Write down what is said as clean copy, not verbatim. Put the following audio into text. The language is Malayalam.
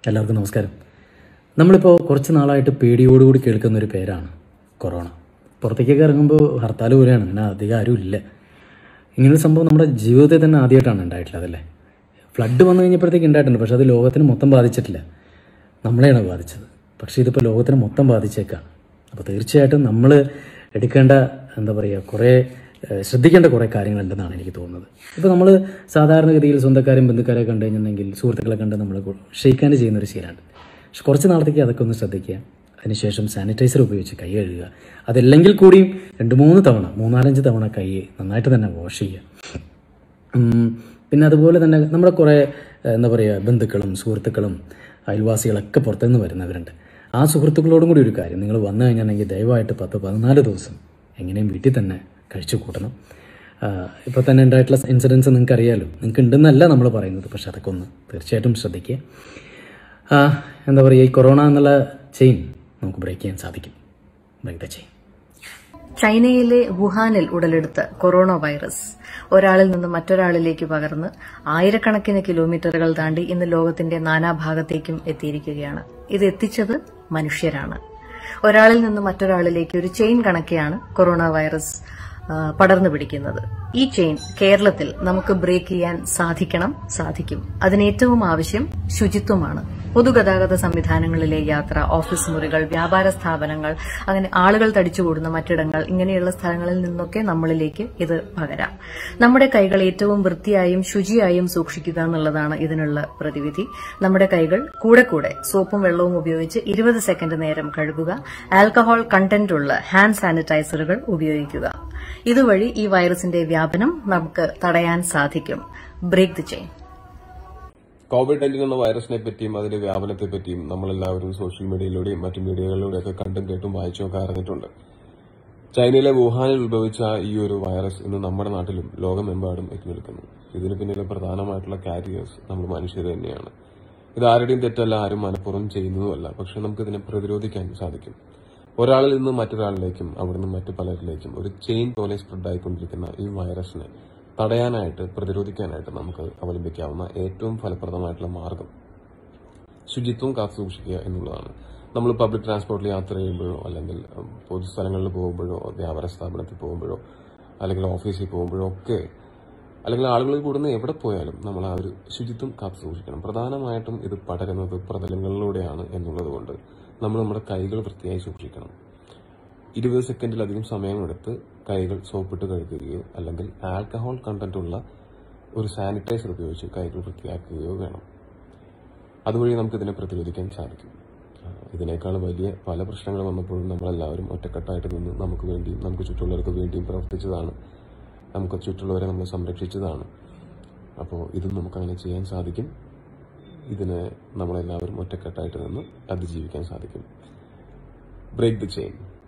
എല്ലാവർക്കും നമസ്കാരം. നമ്മളിപ്പോൾ കുറച്ച് നാളായിട്ട് പേടിയോടുകൂടി കേൾക്കുന്നൊരു പേരാണ് കൊറോണ. പുറത്തേക്കൊക്കെ ഇറങ്ങുമ്പോൾ ഹർത്താൽ പോലെയാണ്, അങ്ങനെ അധികം ആരും ഇല്ല. ഇങ്ങനൊരു സംഭവം നമ്മുടെ ജീവിതത്തിൽ തന്നെ ആദ്യമായിട്ടാണ് ഉണ്ടായിട്ടുള്ളത് അല്ലേ. ഫ്ലഡ് വന്നു കഴിഞ്ഞപ്പോഴത്തേക്ക് ഉണ്ടായിട്ടുണ്ട്, പക്ഷേ അത് ലോകത്തിന് മൊത്തം ബാധിച്ചിട്ടില്ല, നമ്മളെയാണ് ബാധിച്ചത്. പക്ഷേ ഇതിപ്പോൾ ലോകത്തിന് മൊത്തം ബാധിച്ചേക്കാം. അപ്പോൾ തീർച്ചയായിട്ടും നമ്മൾ എടുക്കേണ്ട കുറേ ശ്രദ്ധിക്കേണ്ട കുറേ കാര്യങ്ങളുണ്ടെന്നാണ് എനിക്ക് തോന്നുന്നത്. ഇപ്പോൾ നമ്മൾ സാധാരണഗതിയിൽ സ്വന്തക്കാരും ബന്ധുക്കാരെ കണ്ടു കഴിഞ്ഞിട്ടുണ്ടെങ്കിൽ, സുഹൃത്തുക്കളെ കണ്ട് നമ്മൾ ഷെയ്ക്ക് ഹാൻഡ് ചെയ്യുന്നൊരു ശീലമാണ്. പക്ഷെ കുറച്ച് നാളത്തേക്ക് അതൊക്കെ ഒന്ന് ശ്രദ്ധിക്കുക. അതിനുശേഷം സാനിറ്റൈസർ ഉപയോഗിച്ച് കൈ കഴുകുക. അതല്ലെങ്കിൽ കൂടിയും 2-3 തവണ 3-4-5 തവണ കൈ നന്നായിട്ട് തന്നെ വാഷ് ചെയ്യുക. പിന്നെ അതുപോലെ തന്നെ നമ്മുടെ കുറേ ബന്ധുക്കളും സുഹൃത്തുക്കളും അയൽവാസികളൊക്കെ പുറത്തുനിന്ന് വരുന്നവരുണ്ട്. ആ സുഹൃത്തുക്കളോടും കൂടി ഒരു കാര്യം, നിങ്ങൾ വന്നു കഴിഞ്ഞിട്ടുണ്ടെങ്കിൽ ദയവായിട്ട് 10-14 ദിവസം എങ്ങനെയും വീട്ടിൽ തന്നെ കഴിച്ചു കൂട്ടണം. ഇപ്പോൾ തന്നെ ഉണ്ടായിട്ടുള്ള ഇൻസിഡൻസ് നിങ്ങൾക്ക് അറിയാമല്ലോ. നിങ്ങൾക്ക് ഉണ്ടെന്നല്ല നമ്മൾ പറയുന്നത്, പക്ഷെ അതൊക്കെ ഒന്ന് തീർച്ചയായിട്ടും ശ്രദ്ധിക്കുക. ഈ കൊറോണ എന്നുള്ള ചെയിൻ നമുക്ക് ബ്രേക്ക് ചെയ്യാൻ സാധിക്കും. Break the chain. ചൈനയിലെ വുഹാനിൽ ഉടലെടുത്ത കൊറോണ വൈറസ് ഒരാളിൽ നിന്ന് മറ്റൊരാളിലേക്ക് പകർന്ന് ആയിരക്കണക്കിന് കിലോമീറ്ററുകൾ താണ്ടി ഇന്ന് ലോകത്തിന്റെ നാനാഭാഗത്തേക്കും എത്തിയിരിക്കുകയാണ്. ഇത് എത്തിച്ചത് മനുഷ്യരാണ്. ഒരാളിൽ നിന്ന് മറ്റൊരാളിലേക്ക് ഒരു ചെയിൻ കണക്കെയാണ് കൊറോണ വൈറസ് പടർന്നു പിടിക്കുന്നത്. ഈ ചെയിൻ കേരളത്തിൽ നമുക്ക് ബ്രേക്ക് ചെയ്യാൻ സാധിക്കും. അതിന് ഏറ്റവും ആവശ്യം ശുചിത്വമാണ്. പൊതുഗതാഗത സംവിധാനങ്ങളിലെ യാത്ര, ഓഫീസ് മുറികൾ, വ്യാപാര സ്ഥാപനങ്ങൾ, അങ്ങനെ ആളുകൾ തടിച്ചുകൂടുന്ന മറ്റിടങ്ങൾ, ഇങ്ങനെയുള്ള സ്ഥലങ്ങളിൽ നിന്നൊക്കെ നമ്മളിലേക്ക് ഇത് പകരാം. നമ്മുടെ കൈകൾ ഏറ്റവും വൃത്തിയായും ശുചിയായും സൂക്ഷിക്കുക എന്നുള്ളതാണ് ഇതിനുള്ള പ്രതിവിധി. നമ്മുടെ കൈകൾ കൂടെ സോപ്പും വെള്ളവും ഉപയോഗിച്ച് 20 സെക്കൻഡ് നേരം കഴുകുക. ആൽക്കഹോൾ കണ്ടന്റ് ഉള്ള ഹാൻഡ് സാനിറ്റൈസറുകൾ ഉപയോഗിക്കുക. ഇതുവഴി ഈ വൈറസിന്റെ വ്യാപനം നമുക്ക് തടയാൻ സാധിക്കും. Break the chain. കോവിഡ്-19 എന്ന വൈറസിനെ പറ്റിയും അതിന്റെ വ്യാപനത്തെ പറ്റിയും നമ്മളെല്ലാവരും സോഷ്യൽ മീഡിയയിലൂടെയും മറ്റു മീഡിയകളിലൂടെയൊക്കെ കണ്ടും കേട്ടും വായിച്ചുമൊക്കെ അറിഞ്ഞിട്ടുണ്ട്. ചൈനയിലെ വുഹാനിൽ ഉത്ഭവിച്ച ഈ ഒരു വൈറസ് ഇന്ന് നമ്മുടെ നാട്ടിലും ലോകമെമ്പാടും എത്തി നിൽക്കുന്നു. ഇതിന് പിന്നിലെ പ്രധാനമായിട്ടുള്ള കാരിയേഴ്സ് നമ്മൾ മനുഷ്യർ തന്നെയാണ്. ഇത് ആരുടെയും തെറ്റല്ല, ആരും മനഃപൂർവ്വം ചെയ്യുന്നതുമല്ല. പക്ഷെ നമുക്കിതിനെ പ്രതിരോധിക്കാൻ സാധിക്കും. ഒരാളിൽ നിന്ന് മറ്റൊരാളിലേക്കും അവിടുന്ന് മറ്റു പലരിലേക്കും ഒരു ചെയിൻ പോലെ സ്പ്രെഡായിക്കൊണ്ടിരിക്കുന്ന ഈ വൈറസിനെ തടയാനായിട്ട്, പ്രതിരോധിക്കാനായിട്ട് നമുക്ക് അവലംബിക്കാവുന്ന ഏറ്റവും ഫലപ്രദമായിട്ടുള്ള മാർഗം ശുചിത്വം കാത്തുസൂക്ഷിക്കുക എന്നുള്ളതാണ്. നമ്മൾ പബ്ലിക് ട്രാൻസ്പോർട്ടിൽ യാത്ര ചെയ്യുമ്പോഴോ, അല്ലെങ്കിൽ പൊതുസ്ഥലങ്ങളിൽ പോകുമ്പോഴോ, വ്യാപാര സ്ഥാപനത്തിൽ പോകുമ്പോഴോ, അല്ലെങ്കിൽ ഓഫീസിൽ പോകുമ്പോഴോ ഒക്കെ, അല്ലെങ്കിൽ ആളുകൾ കൂടുന്ന എവിടെ പോയാലും നമ്മൾ ആ ഒരു ശുചിത്വം കാത്തുസൂക്ഷിക്കണം. പ്രധാനമായിട്ടും ഇത് പടരുന്നത് പ്രതലങ്ങളിലൂടെയാണ് എന്നുള്ളതുകൊണ്ട് നമ്മൾ നമ്മുടെ കൈകൾ വൃത്തിയായി സൂക്ഷിക്കണം. 20 സെക്കൻഡിലധികം സമയമെടുത്ത് കൈകൾ സോപ്പിട്ട് കഴുകുകയോ അല്ലെങ്കിൽ ആൽക്കഹോൾ കണ്ടന്റ് ഉള്ള ഒരു സാനിറ്റൈസർ ഉപയോഗിച്ച് കൈകൾ വൃത്തിയാക്കുകയോ വേണം. അതുവഴി നമുക്ക് ഇതിനെ പ്രതിരോധിക്കാൻ സാധിക്കും. ഇതിനേക്കാൾ വലിയ പല പ്രശ്നങ്ങൾ വന്നപ്പോഴും നമ്മളെല്ലാവരും ഒറ്റക്കെട്ടായിട്ട് നിന്ന് നമുക്ക് വേണ്ടിയും നമുക്ക് ചുറ്റുള്ളവർക്ക് വേണ്ടിയും പ്രവർത്തിച്ചതാണ്. നമുക്ക് ചുറ്റുള്ളവരെ നമ്മൾ സംരക്ഷിച്ചതാണ്. അപ്പോൾ ഇതും നമുക്കങ്ങനെ ചെയ്യാൻ സാധിക്കും. ഇതിന് നമ്മളെല്ലാവരും ഒറ്റക്കെട്ടായിട്ട് നിന്ന് അതിജീവിക്കാൻ സാധിക്കും. Break the chain.